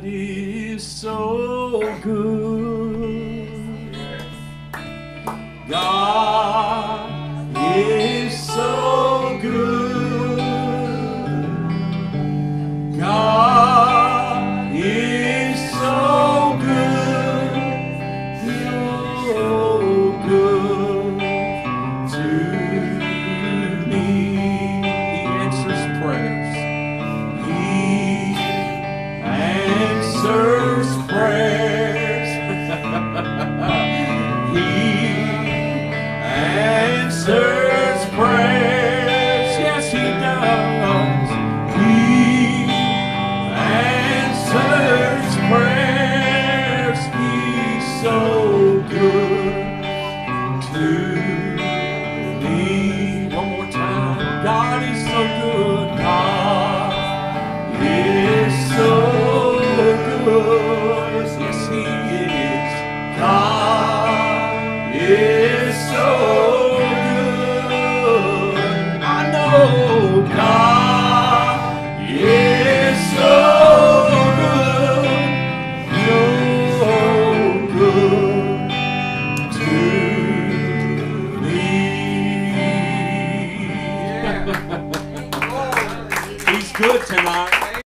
God is so good. God is so good. God is so good. So good to me. He answers prayers. He answers prayers. He answers prayers. Yes, He does. He answers prayers. He's so good to me. One more time. God is so good. God is so good. Yes, He is. God is so good. I know God is so good. So good to me. He's good tonight.